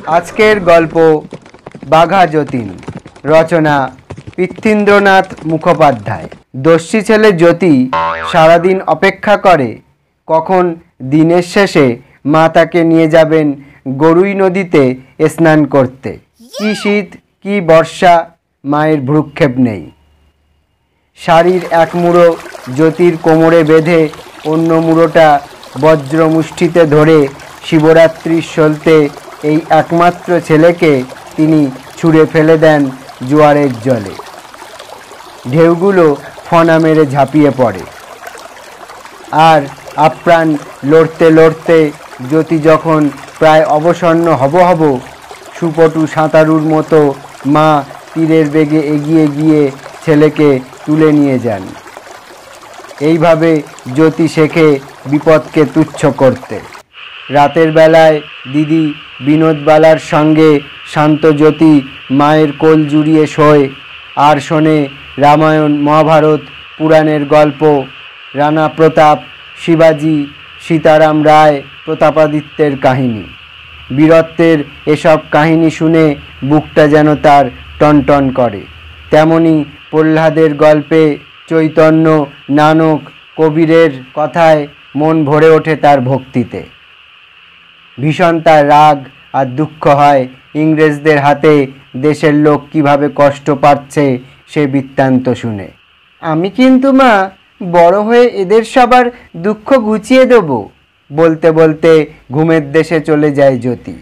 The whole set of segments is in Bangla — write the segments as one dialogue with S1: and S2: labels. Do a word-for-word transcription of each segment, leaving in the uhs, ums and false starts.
S1: আজকের গল্প বাঘাজাতিন, রচনা পৃথ্বীন্দ্রনাথ মুখোপাধ্যায়। দস্যি ছেলে জ্যোতি সারাদিন অপেক্ষা করে কখন দিনের শেষে মা তাকে নিয়ে যাবেন গরুই নদীতে স্নান করতে। কি শীত কি বর্ষা, মায়ের ভ্রুক্ষেপ নেই। শাড়ির এক মুড়ো জ্যোতির কোমরে বেঁধে অন্য মুড়োটা বজ্র মুষ্টিতে ধরে শিবরাত্রির সলতে এই একমাত্র ছেলেকে তিনি ছুঁড়ে ফেলে দেন জোয়ারের জলে। ঢেউগুলো ফনা মেরে ঝাঁপিয়ে পড়ে, আর আপ্রাণ লড়তে লড়তে জ্যোতি যখন প্রায় অবসন্ন হব হব সুপটু সাঁতারুর মতো মা তীরের বেগে এগিয়ে গিয়ে ছেলেকে তুলে নিয়ে যান। এইভাবে জ্যোতি শেখে বিপদকে তুচ্ছ করতে। রাতের বেলায় দিদি বিনোদবালার সঙ্গে শান্ত জ্যোতি মায়ের কোল জুড়িয়ে শোয় আর শোনে রামায়ণ মহাভারত পুরাণের গল্প, রানা প্রতাপ, শিবাজি, সীতারাম রায়, প্রতাপাদিত্যের কাহিনী। বীরত্বের এসব কাহিনী শুনে বুকটা যেন তার টনটন করে। তেমনি প্রহ্লাদের গল্পে, চৈতন্য, নানক, কবিরের কথায় মন ভরে ওঠে তার ভক্তিতে। ভীষণ তার রাগ আর দুঃখ হয় ইংরেজদের হাতে দেশের লোক কিভাবে কষ্ট পাচ্ছে সে বৃত্তান্ত শুনে। আমি কিন্তু মা বড় হয়ে এদের সবার দুঃখ ঘুচিয়ে দেব, বলতে বলতে ঘুমের দেশে চলে যায় জ্যোতি।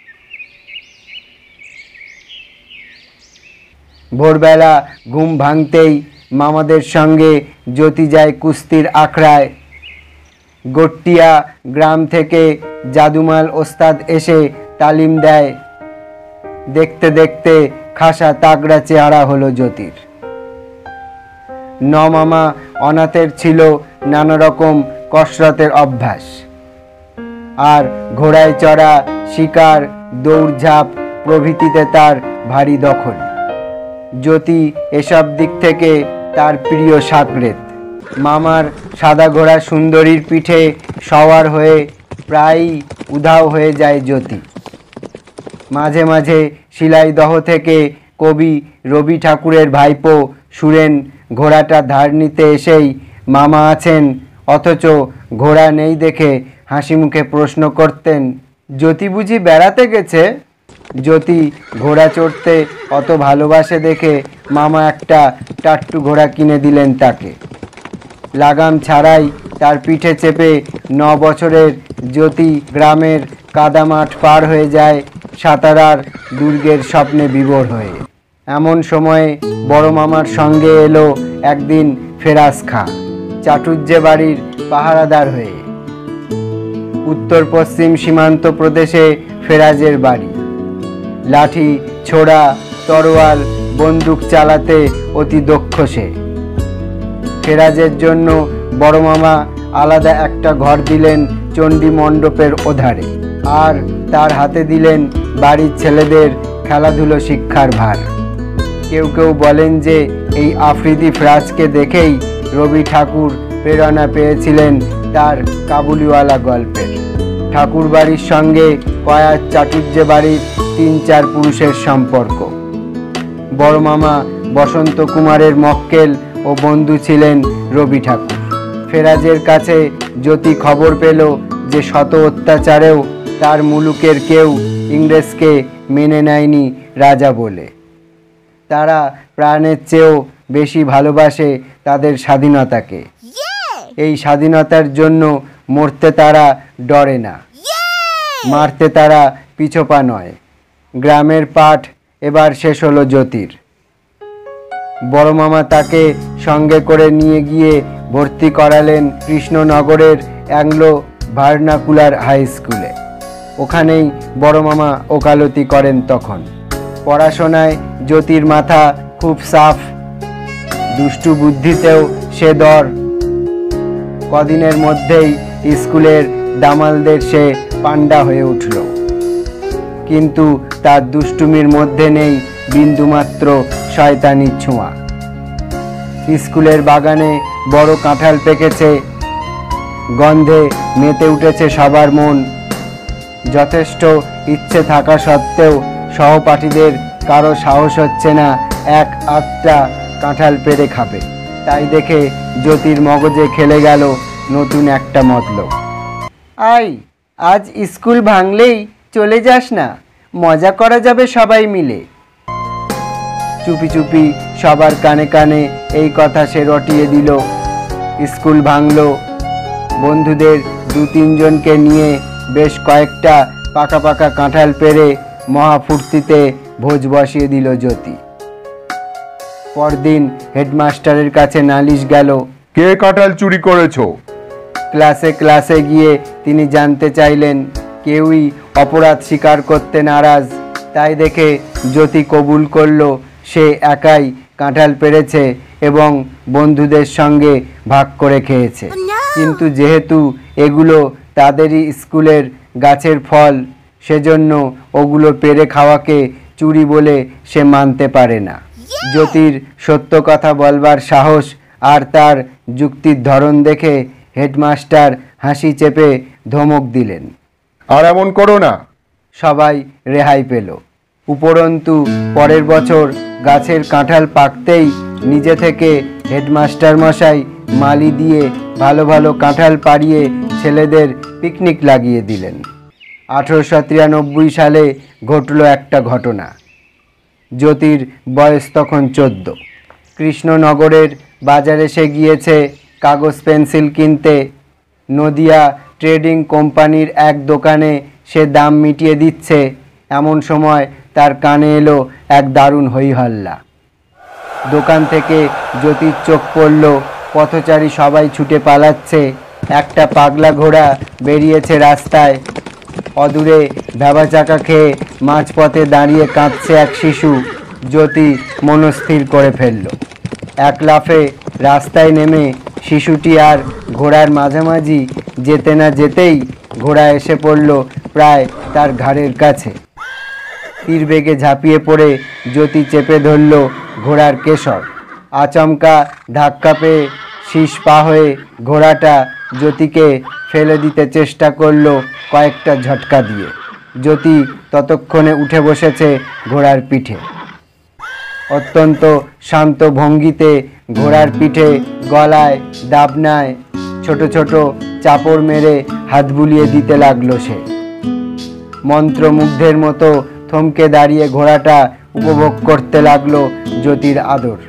S1: ভোরবেলা ঘুম ভাঙতেই মামাদের সঙ্গে জ্যোতি যায় কুস্তির আখড়ায়। গট্টিয়া গ্রাম থেকে জাদুমাল ওস্তাদ এসে তালিম দেয়। দেখতে দেখতে খাসা তাগড়া চেহারা হলো জ্যোতির। ন মামা অনাথের ছিল নানা রকম কসরতের অভ্যাস, আর ঘোড়ায় চড়া, শিকার, দৌড়ঝাঁপ প্রভৃতিতে তার ভারী দখল। জ্যোতি এসব দিক থেকে তার প্রিয় সাকরেত। মামার সাদা ঘোড়া সুন্দরীর পিঠে সওয়ার হয়ে প্রায়ই উধাও হয়ে যায় জ্যোতি। মাঝে মাঝে শিলাইদহ থেকে কবি রবি ঠাকুরের ভাইপো সুরেন ঘোড়াটা ধার নিতে এসেই মামা আছেন অথচ ঘোড়া নেই দেখে হাসি মুখে প্রশ্ন করতেন, জ্যোতি বুঝি বেড়াতে গেছে? জ্যোতি ঘোড়া চড়তে অত ভালোবাসে দেখে মামা একটা টাট্টু ঘোড়া কিনে দিলেন তাকে। লাগাম ছাড়াই তার পিঠে চেপে ন বছরের জ্যোতি গ্রামের কাদামাঠ পার হয়ে যায় সাতারার দুর্গের স্বপ্নে বিভোর হয়ে। এমন সময়ে বড় মামার সঙ্গে এলো একদিন ফেরাজ খাঁ, চাটুজ্জে বাড়ির পাহারাদার হয়ে। উত্তর পশ্চিম সীমান্ত প্রদেশে ফেরাজের বাড়ি। লাঠি, ছোড়া, তরোয়াল, বন্দুক চালাতে অতি দক্ষ সে। ফেরাজের জন্য বড় মামা আলাদা একটা ঘর দিলেন চণ্ডী মণ্ডপের ওধারে, আর তার হাতে দিলেন বাড়ির ছেলেদের খেলাধুলো শিক্ষার ভার। কেউ কেউ বলেন যে এই আফ্রিদি ফেরাজকে দেখেই রবি ঠাকুর প্রেরণা পেয়েছিলেন তার কাবুলিওয়ালা গল্পের। ঠাকুর বাড়ির সঙ্গে কয়ার চাটুজ্জে বাড়ির তিন চার পুরুষের সম্পর্ক। বড় মামা বসন্ত কুমারের মক্কেল ও বন্ধু ছিলেন রবি ঠাকুর। ফেরাজের কাছে জ্যোতি খবর পেল যে শত অত্যাচারেও তার মুলুকের কেউ ইংরেজকে মেনে নেয়নি রাজা বলে। তারা প্রাণের চেয়েও বেশি ভালোবাসে তাদের স্বাধীনতাকে। এই স্বাধীনতার জন্য মরতে তারা ডরে না, মারতে তারা পিছপা নয়। গ্রামের পাঠ এবার শেষ হলো জ্যোতির। বড় মামা তাকে সঙ্গে করে নিয়ে গিয়ে ভর্তি করালেন কৃষ্ণনগরের অ্যাংলো ভার্নাকুলার হাই স্কুলে। ওখানেই বড় মামা ওকালতি করেন তখন। পড়াশোনায় জ্যোতির মাথা খুব সাফ, দুষ্টু বুদ্ধিতেও সে দর। কদিনের মধ্যেই স্কুলের দামালদের সে পাণ্ডা হয়ে উঠল, কিন্তু তার দুষ্টুমির মধ্যে নেই বিন্দুমাত্র শয়তানির ছোঁয়া। স্কুলের বাগানে বড় কাঁঠাল পেকেছে, গন্ধে মেতে উঠেছে সবার মন। যথেষ্ট ইচ্ছে থাকা সত্ত্বেও সহপাঠীদের কারো সাহস হচ্ছে না এক আটটা কাঁঠাল পেড়ে খাবে। তাই দেখে জ্যোতির মগজে খেলে গেল নতুন একটা মতলব। আই, আজ স্কুল ভাঙলেই চলে যাস না, মজা করা যাবে সবাই মিলে। চুপি চুপি সবার কানে কানে এই কথা সে রটিয়ে দিল। স্কুল ভাঙল। বন্ধুদের দু তিনজনকে নিয়ে বেশ কয়েকটা পাকা পাকা কাঁঠাল পেড়ে মহাফুর্তিতে ভোজ বসিয়ে দিল জ্যোতি। পরদিন হেডমাস্টারের কাছে নালিশ গেল।
S2: কে কাঁঠাল চুরি করেছো?
S1: ক্লাসে ক্লাসে গিয়ে তিনি জানতে চাইলেন। কেউই অপরাধ স্বীকার করতে নারাজ। তাই দেখে জ্যোতি কবুল করল সে একাই কাঁঠাল পেড়েছে এবং বন্ধুদের সঙ্গে ভাগ করে খেয়েছে। কিন্তু যেহেতু এগুলো তাদেরই স্কুলের গাছের ফল, সেজন্য ওগুলো পেড়ে খাওয়াকে চুরি বলে সে মানতে পারে না। জ্যোতির সত্য কথা বলবার সাহস আর তার যুক্তির ধরন দেখে হেডমাস্টার হাসি চেপে ধমক দিলেন।
S2: আর এমন করো না।
S1: সবাই রেহাই পেল। উপরন্তু পরের বছর গাছের কাঁঠাল পাকতেই নিজে থেকে হেডমাস্টার মশাই মালি দিয়ে ভালো ভালো কাঁঠাল পাড়িয়ে ছেলেদের পিকনিক লাগিয়ে দিলেন। আঠেরোশো তিরানব্বই সালে ঘটল একটা ঘটনা। জ্যোতির বয়স তখন চোদ্দ। কৃষ্ণনগরের বাজারে সে গিয়েছে কাগজ পেন্সিল কিনতে। নদিয়া ট্রেডিং কোম্পানির এক দোকানে সে দাম মিটিয়ে দিচ্ছে। এমন সময় তার কানে এলো এক দারুণ হইহল্লা। দোকান থেকে জ্যোতির চোখ পড়ল। পথচারী সবাই ছুটে পালাচ্ছে। একটা পাগলা ঘোড়া বেরিয়েছে রাস্তায়। অদূরে ভেবা চাকা খেয়ে মাঝপথে দাঁড়িয়ে কাঁদছে এক শিশু। জ্যোতি মনস্থির করে ফেলল। এক লাফে রাস্তায় নেমে শিশুটি আর ঘোড়ার মাঝামাঝি যেতে না যেতেই ঘোড়া এসে পড়ল প্রায় তার ঘাড়ের কাছে। তীর বেগে ঝাঁপিয়ে পড়ে জ্যোতি চেপে ধরল ঘোড়ার কেশর। আচমকা ধাক্কা পেয়ে শীষ পা হয়ে ঘোড়াটা জ্যোতিকে ফেলে দিতে চেষ্টা করলো কয়েকটা ঝটকা দিয়ে। জ্যোতি ততক্ষণে উঠে বসেছে ঘোড়ার পিঠে। অত্যন্ত শান্ত ভঙ্গিতে ঘোড়ার পিঠে গলায় দাবনায় ছোট ছোট চাপড় মেরে হাত বুলিয়ে দিতে লাগলো সে। মন্ত্রমুগ্ধের মতো থমকে দাঁড়িয়ে ঘোড়াটা উপভোগ করতে লাগলো জ্যোতির আদর।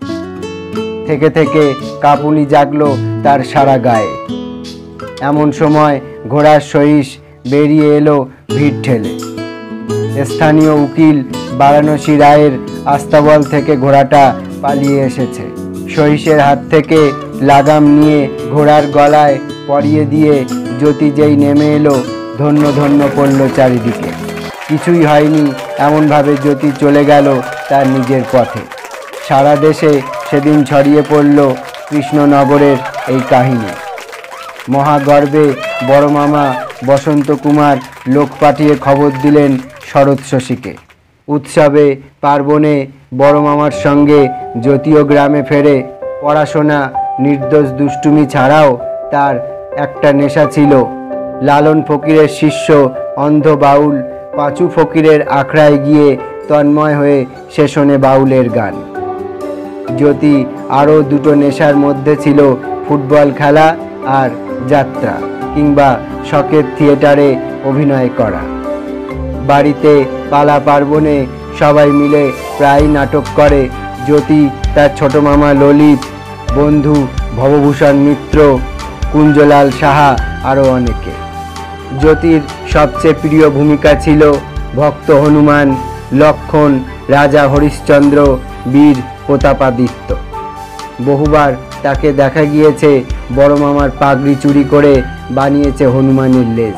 S1: থেকে থেকে কাঁপুনি জাগলো তার সারা গায়ে। এমন সময় ঘোড়ার সহিস বেরিয়ে এলো ভিড় ঠেলে। স্থানীয় উকিল বারাণসী রায়ের আস্তাবল থেকে ঘোড়াটা পালিয়ে এসেছে। সহিসের হাত থেকে লাগাম নিয়ে ঘোড়ার গলায় পরিয়ে দিয়ে জ্যোতি যেই নেমে এলো, ধন্য ধন্য পড়ল চারিদিকে। কিছুই হয়নি এমনভাবে জ্যোতি চলে গেল তার নিজের পথে। সারা দেশে সেদিন ছড়িয়ে পড়ল কৃষ্ণনগরের এই কাহিনী। মহাগর্বে বড় মামা বসন্ত কুমার লোক পাঠিয়ে খবর দিলেন শরৎ শশীকে। উৎসবে পার্বণে বড় মামার সঙ্গে জ্যোতিও গ্রামে ফেরে। পড়াশোনা, নির্দোষ দুষ্টুমি ছাড়াও তার একটা নেশা ছিল। লালন ফকিরের শিষ্য অন্ধ বাউল পাঁচু ফকিরের আখড়ায় গিয়ে তন্ময় হয়ে সে শোনে বাউলের গান। জ্যোতি আরও দুটো নেশার মধ্যে ছিল ফুটবল খেলা আর যাত্রা কিংবা শখের থিয়েটারে অভিনয় করা। বাড়িতে পালা পার্বণে সবাই মিলে প্রায় নাটক করে। জ্যোতি, তার ছোট মামা ললিত, বন্ধু ভবভূষণ মিত্র, কুঞ্জলাল সাহা আরও অনেকে। জ্যোতির সবচেয়ে প্রিয় ভূমিকা ছিল ভক্ত হনুমান, লক্ষণ, রাজা হরিশ্চন্দ্র, বীর প্রতাপাদিত্য। বহুবার তাকে দেখা গিয়েছে বড় মামার পাগড়ি চুরি করে বানিয়েছে হনুমানের লেজ।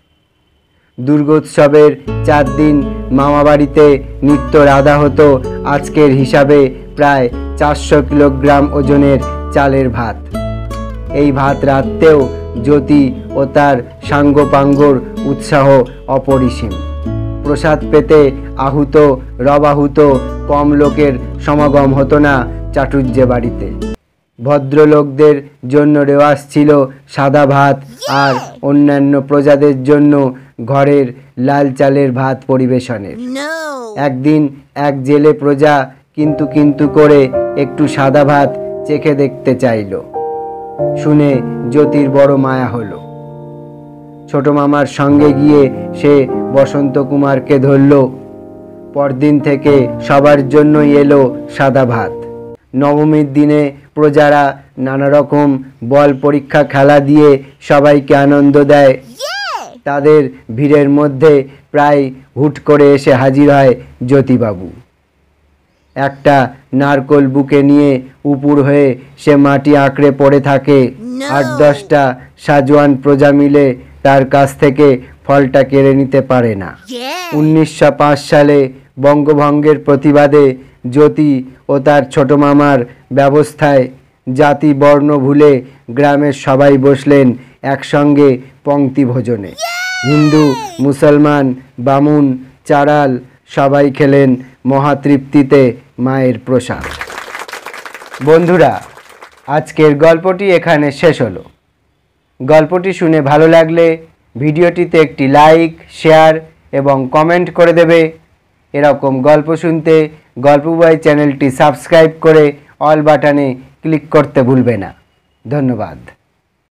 S1: দুর্গোৎসবের চার দিন মামা বাড়িতে নিত্য রাধা হতো আজকের হিসাবে প্রায় চারশো কিলোগ্রাম ওজনের চালের ভাত। এই ভাত রাঁধতেও জ্যোতি ও তার সাঙ্গপাঙ্গর উৎসাহ অপরিসীম। প্রসাদ পেতে আহুত রবাহুত কম লোকের সমাগম হতো না চাটুর্যে বাড়িতে। ভদ্রলোকদের জন্য রেওয়াজ ছিল সাদা ভাত আর অন্যান্য প্রজাদের জন্য ঘরের লাল চালের ভাত পরিবেশনের। একদিন এক জেলে প্রজা কিন্তু কিন্তু করে একটু সাদা ভাত চেখে দেখতে চাইল। শুনে জ্যোতির বড় মায়া হলো। ছোট মামার সঙ্গে গিয়ে সে বসন্ত কুমারকে ধরল। পরদিন থেকে সবার জন্যই এলো সাদা ভাত। নবমীর দিনে প্রজারা নানা রকম বল পরীক্ষা খেলা দিয়ে সবাইকে আনন্দ দেয়। তাদের ভিড়ের মধ্যে প্রায় হুট করে এসে হাজির হয় জ্যোতিবাবু। একটা নারকোল বুকে নিয়ে উপুর হয়ে সে মাটি আঁকড়ে পড়ে থাকে। আট দশটা সাজোয়ান প্রজা মিলে তার কাছ থেকে ফলটা কেড়ে নিতে পারে না। উনিশশো পাঁচ সালে বঙ্গভঙ্গের প্রতিবাদে জ্যোতি ও তার ছোট মামার ব্যবস্থায় জাতি বর্ণ ভুলে গ্রামের সবাই বসলেন একসঙ্গে পংক্তি ভোজনে। হিন্দু, মুসলমান, বামুন, চাড়াল সবাই খেলেন মহাতৃপ্তিতে মায়ের প্রসাদ। বন্ধুরা, আজকের গল্পটি এখানে শেষ হলো। গল্পটি শুনে ভালো লাগলে ভিডিওটিতে একটি লাইক, শেয়ার এবং কমেন্ট করে দেবে। এরকম গল্প শুনতে গল্প বই চ্যানেলটি সাবস্ক্রাইব করে অল বাটনে ক্লিক করতে ভুলবে না। ধন্যবাদ।